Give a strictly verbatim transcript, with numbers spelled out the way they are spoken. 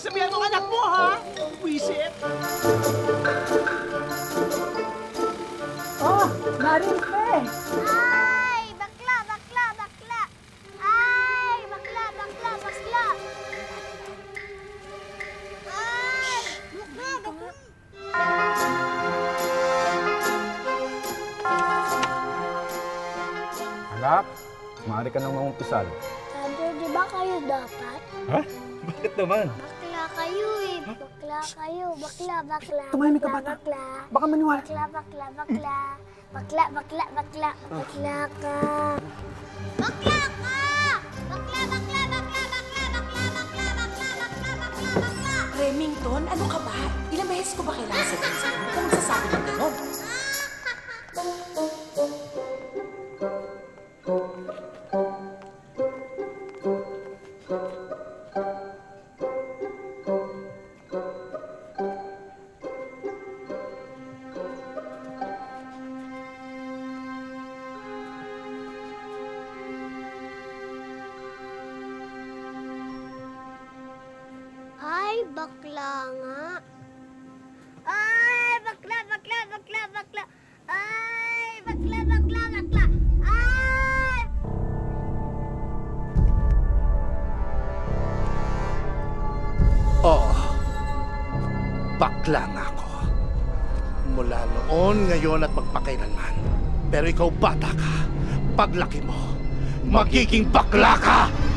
sabihan mo anak mo, ha? Wisit. Oh, Marife! Ay, bakla, bakla, bakla. Ay, bakla, bakla, bakla. Ay, bakla, bakla. Anak, maaari ka nang mangumpisal. Sabi, di ba kayo dapat? Ha? Bakit naman? Bakla kayo eh. Bakla kayo. Bakla, bakla. Tumahimik ka, bata. Bakla. Baka maniwala. Bakla, bakla, bakla. Bakla, bakla, bakla. Bakla ka. Bakla ka! Bakla, bakla, bakla, bakla, bakla, bakla, bakla, bakla, bakla, bakla. Remington, ano ka ba? Ilang beses ko ba kailangan sabihin sa'yo kung magsasabi ng gano'n? Ay, bakla nga. Ay, bakla, bakla, bakla, bakla. Ay, bakla, bakla, bakla. Ay! Oo. Bakla nga ako. Mula noon, ngayon at magpakailanman. Pero ikaw bata ka. Paglaki mo, magiging bakla ka!